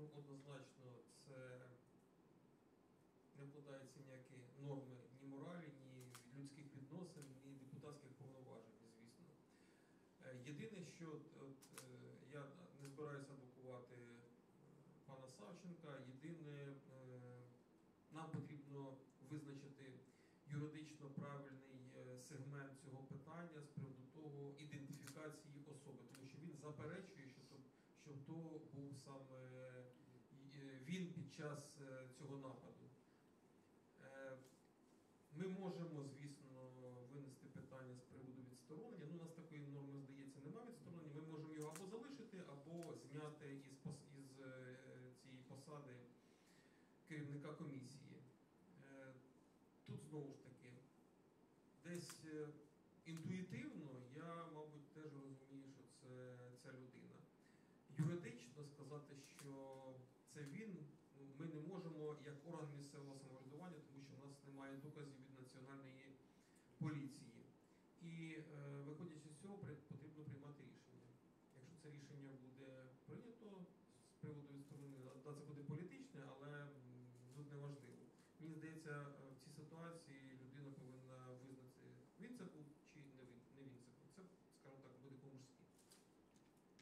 Ну, однозначно, це не вкладаються ніякі норми ні моралі, ні людських відносин, ні депутатських повноважень, звісно. Єдине, що я не збираюся адвокувати пана Савченка, єдине, нам потрібно визначити юридично правильний сегмент цього питання з приводу того ідентифікації особи, тому що він заперечує, що то був саме він під час цього нападу. Ми можемо, звісно, винести питання з приводу відсторонення. Ну, у нас такої норми, здається, немає відсторонення. Ми можемо його або залишити, або зняти із цієї посади керівника комісії. Тут, знову ж таки, десь інтуїтивно я, мабуть, теж розумію, що це ця людина. Юридично сказати, що це він, ми не можемо як орган місцевого самоврядування, тому що в нас немає доказів від Національної поліції. І виходячи з цього, потрібно приймати рішення. Якщо це рішення буде прийнято з приводу відсторонення, це буде політичне, але тут не важливо. Мені здається, в цій